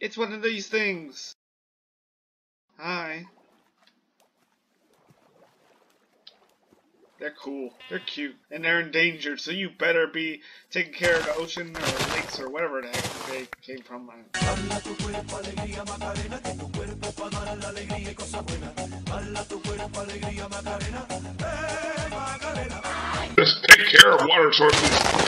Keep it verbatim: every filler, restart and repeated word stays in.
It's one of these things. Hi. They're cool. They're cute. And they're endangered, so you better be taking care of the ocean or lakes or whatever the heck they came from. Just take care of water sources.